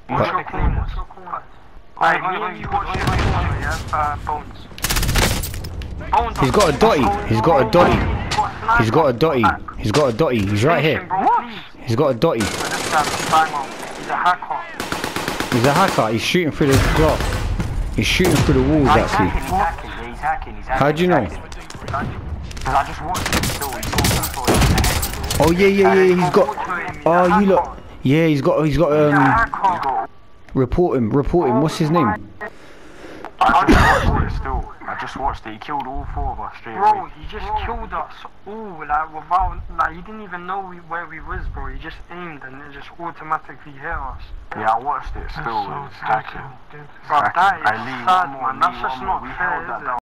What's your corner? Alright, me and you watch your corner, yeah? Bones. He's got a dotty. He's got a dotty. He's got a dotty. He's got a dotty. He's right here. He's got a dotty. He's a hacker. He's a hacker. He's shooting through the glass. He's shooting through the walls actually. He's hacking. How do you know? I just watched him still. He's Oh yeah. He's got. Oh you look. Yeah, he's got report him. What's his name? I just watched it. He killed all 4 of us straight away. Bro, he just killed us all, like without, like he didn't even know where we was, bro. He just aimed and it just automatically hit us. Yeah, I watched it still. That's so It's hacking. Bro, that is sad, man. That's just not fair, is it?